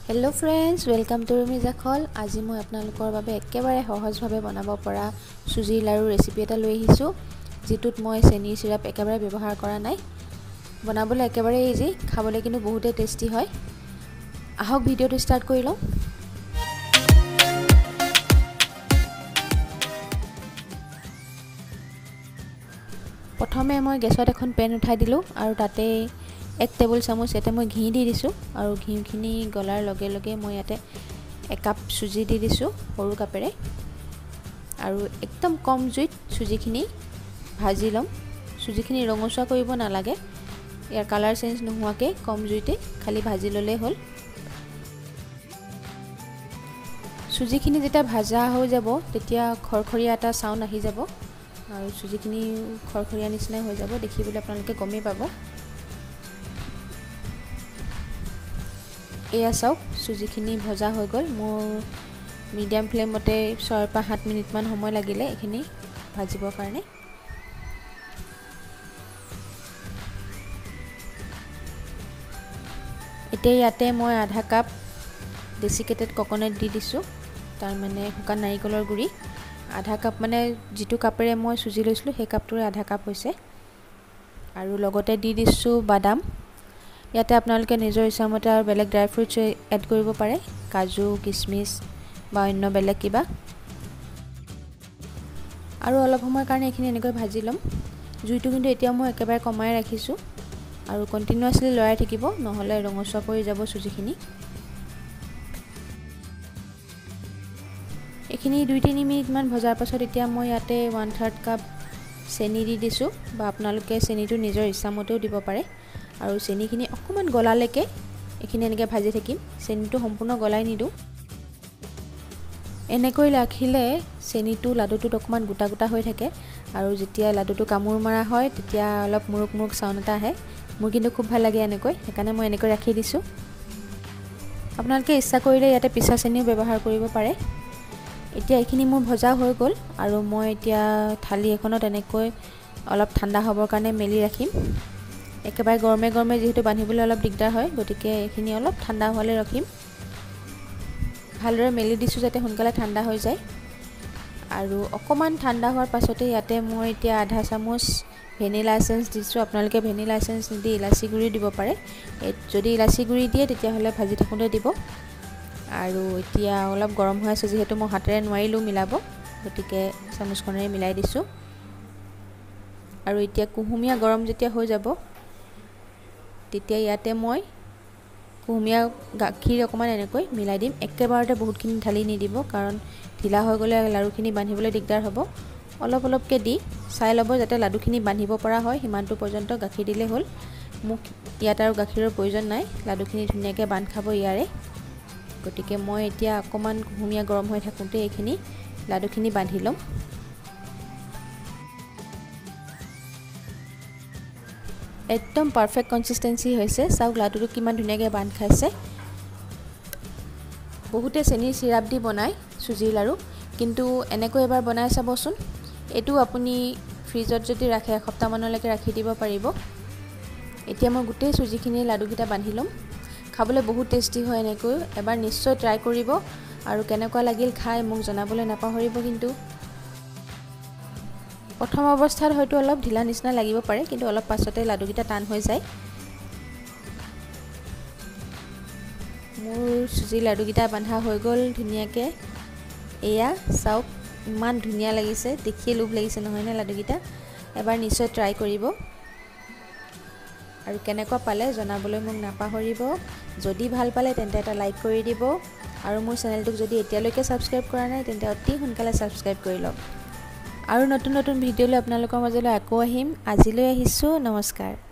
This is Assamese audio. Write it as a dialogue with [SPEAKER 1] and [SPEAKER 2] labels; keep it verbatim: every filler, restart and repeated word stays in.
[SPEAKER 1] हेलो फ्रेंड्स वेलकम टू रुमिजा खल आज मैं आपनालोकर बारे एकेबारे सहज भावे बनाब परा सुजी लारू रेसिपी एटा লৈ আহিছো जितुत मैं चेनी सिराप एकेबारे व्यवहार करा नाई बनाबले एकेबारे इजी खाबले किन्तु बहुते टेस्टी হয় आहक भिडिओটো स्टार्ट কৰি লওঁ प्रथमे मैं गैसत এখন पेन उठाई दिलो और ताते एक टेबल चामच याते मैं घी दी दिसु और घीखिनि गलार लगे लगे मैं याते एक कप सुजी दी दिसु सरू कापेरे और एकदम कम जुईत सुजीखिनि भाजी लम सुजीखिनि रंगसुआ करिब नालागे यार कलर चेंज नहुवाके कम जुईते खाली भाजी लले हल सुजीखिनि जेटा भाजा हो जाबो तेतिया खरखरिया एटा साउंड आहि जाबो और सुजीखिनि खरखरिया निसिना हो जाबो देखिबले आपनालोके गमे पाबो एया चाওক सुजीखिनि भजा हो गल मोर मीडियम फ्लेमते छय पा सात मिनिट मान समय लागिले एखिनि भाजिবৰ কাৰণে एते याते মই आधा कप डेसिकेटेड कोकोनट দি দিছো তাৰ মানে শুকান নাৰিকলৰ গুৰি आधा कप মানে जितु কাপৰে মই সুজি লৈছিলো সেই কাপটোৰে आधा कप হৈছে আৰু লগতে দি দিছো বাদাম याते आपनालोके निजर इच्छामते और बेलेग ड्राई फ्रुट्स एड करिब पारे काजू किसमिस बा अन्य बेलेग किबा और अलप समय कारण एखिनि एनेকৈ भाजी लम जुइटु किन्तु एतिया মই एकेबारे कमाय राखिछु और कन्टिन्युअसली लৰাই থাকিব নহলে ৰঙচুৱা পৰি যাব সুজিখিনি एखिनि দুই তিনি মিনিট মান ভজাৰ পাছত এতিয়া মই ইয়াতে वन थर्ड कप চেনি দি দিছো বা आपनालोके চেনিটো নিজৰ ইচ্ছামতেও দিব পাৰে और चेनीखिनि अकमान गलालेके एखिनि एनेके भाजी থাকিম चेनीটো সম্পূৰ্ণ গলাই নিদু এনেকৈ ৰাখিলে चेनीটো লাডুটো অকমান গুটা গুটা হৈ থাকে আৰু যেতিয়া লাডুটো কামুৰ মাৰা হয় তেতিয়া অলপ মুৰুক মুৰুক সাউণ্ড এটা আহে মোৰ কিন্তু খুব ভাল লাগে এনেকৈ সেইকাৰণে মই এনেকৈ ৰাখি দিছো আপোনালোকে ইচ্ছা কৰিলে ইয়াতে পিছা চেনিও ব্যৱহাৰ কৰিব পাৰে এতিয়া এখিনি মোৰ ভজা হৈ গল আৰু মই এতিয়া থালি এখনত এনেকৈ অলপ ঠাণ্ডা হ'বৰ কাৰণে মেলি ৰাখিম एकेबारे गरमे गरमे जेहेतु बांधिबले अलप दिगदार হয় গটিকে এখিনি অলপ ঠাণ্ডা হলে ৰাখিম ভালৰে মেলি দিছো যাতে সোনকালে ঠাণ্ডা হৈ যায় আৰু অকমান ঠাণ্ডা হোৱাৰ পাছতে ইয়াতে মই এতিয়া आधा চামুচ ভ্যানিলা এসেন্স দিছো আপোনালোকে ভ্যানিলা এসেন্স নিদি ইলাচি গুৰি দিব পাৰে যদি ইলাচি গুৰি দিয়ে তেতিয়া হলে ভাজি থাকুতে দিব আৰু এতিয়া অলপ গৰম হৈ আছে যেহেতু মই হাতেৰে নোৱাৰিলো মিলাব গটিকে চামুচখনেৰে মিলাই দিছো আৰু এতিয়া কুহুমিয়া গৰম যেতিয়া হৈ যাব তেতিয়া ইয়াতে মই কুহুমিয়া গাখীৰ অকমান এনেকৈ মিলাই দিম একেবাৰতে বহুতখিনি ঢালি নি দিব কাৰণ ঢিলা হৈ গলে লাৰুখিনি বান্ধিবলৈ দিগদাৰ হ'ব অলপ অলপকে দি চাই লব যাতে লাডুখিনি বান্ধিব পৰা হয় হিমানটো পৰ্যন্ত গাখীৰ দিলে হ'ল মোক ইয়াত আৰু গাখীৰৰ প্ৰয়োজন নাই লাডুখিনি ধুনিয়াকৈ বান্ধ খাব ইয়াৰে গটিকে মই এতিয়া অকমান কুহুমিয়া গৰম হৈ থাকুতে এইখিনি লাডুখিনি বান্ধি লম एकदम परफेक्ट कन्सिस्टेंसी होइसे साउक लाडुটো কিমান ধুনিয়াকৈ বান্ধ খাইছে বহুতে চেনি সিৰাপ দি বনায় সুজি লাৰু কিন্তু এনেকৈ এবাৰ বনাই চাবচোন এটো আপুনি ফ্ৰিজত যদি ৰাখে এক সপ্তাহ মানলৈকে ৰাখি দিব পাৰিব এতিয়া মই গুটেই সুজিখিনি লাডুকিটা বান্ধি লম খাবলৈ বহুত টেস্টি হয় এনেকৈ এবাৰ নিশ্চয় ট্ৰাই কৰিব আৰু কেনেকুৱা লাগিল খাই মোক জনাবলৈ নাপাহৰিব কিন্তু प्रथम अवस्थात হয়তো অলপ ঢিলা নিচিনা লাগিব পাৰে কিন্তু অলপ পাছতে লাডুকিটা টান হৈ যায় মোৰ সুজি লাডুকিটা বান্ধা হৈ গল ধুনিয়াকে এয়া চাওক ইমান ধুনিয়া লাগিছে দেখি লোভ লাগিছে নহয় না লাডুকিটা এবাৰ নিশ্চয় ট্ৰাই কৰিব আৰু কেনেকুৱা পালে জনাবলৈ মোক নাপাহৰিব যদি ভাল পালে তেন্তে এটা লাইক কৰি দিব আৰু মোৰ চেনেলটোক যদি এতিয়ালৈকে সাবস্ক্ৰাইব কৰা নাই তেন্তে অতি সোনকালে সাবস্ক্ৰাইব কৰি লওক আৰু নতুন নতুন ভিডিঅ লৈ আপোনালোকৰ মাজলৈ আকৌ আহিম আজিলৈ আহিছো নমস্কাৰ।